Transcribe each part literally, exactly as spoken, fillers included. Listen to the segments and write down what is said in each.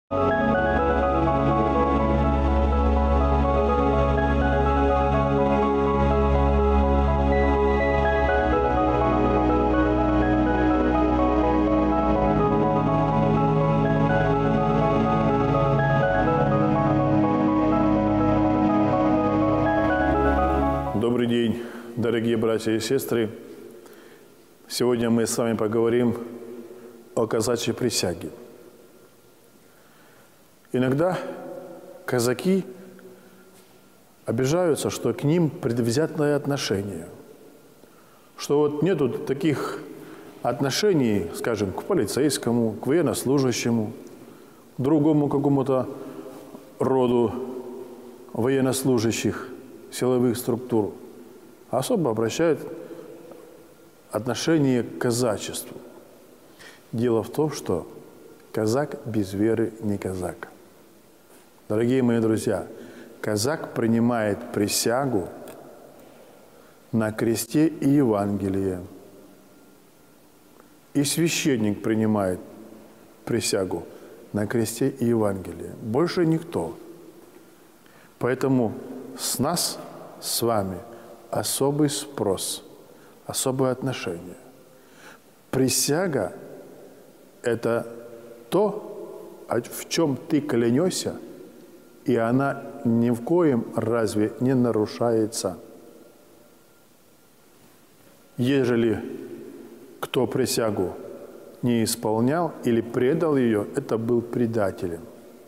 Добрый день, дорогие братья и сестры. Сегодня мы с вами поговорим о казачьей присяге. Иногда казаки обижаются, что к ним предвзятое отношение, что вот нету таких отношений, скажем, к полицейскому, к военнослужащему, к другому какому-то роду военнослужащих, силовых структур, особо обращают отношение к казачеству. Дело в том, что казак без веры не казак. Дорогие мои друзья, казак принимает присягу на кресте и Евангелие. И священник принимает присягу на кресте и Евангелие. Больше никто. Поэтому с нас, с вами, особый спрос, особое отношение. Присяга – это то, в чем ты клянешься, и она ни в коем разве не нарушается. Ежели кто присягу не исполнял или предал ее, это был предателем.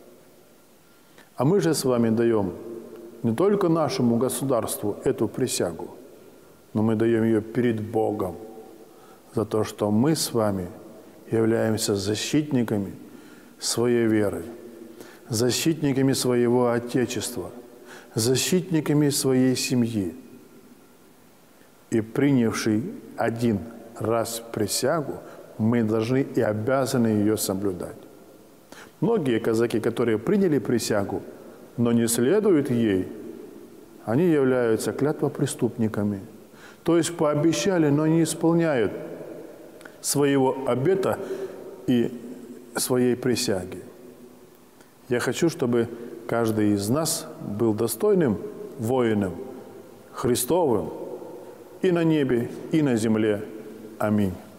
А мы же с вами даем не только нашему государству эту присягу, но мы даем ее перед Богом за то, что мы с вами являемся защитниками своей веры, защитниками своего Отечества, защитниками своей семьи. И принявший один раз присягу, мы должны и обязаны ее соблюдать. Многие казаки, которые приняли присягу, но не следуют ей, они являются клятвопреступниками. То есть пообещали, но не исполняют своего обета и своей присяги. Я хочу, чтобы каждый из нас был достойным воином Христовым и на небе, и на земле. Аминь.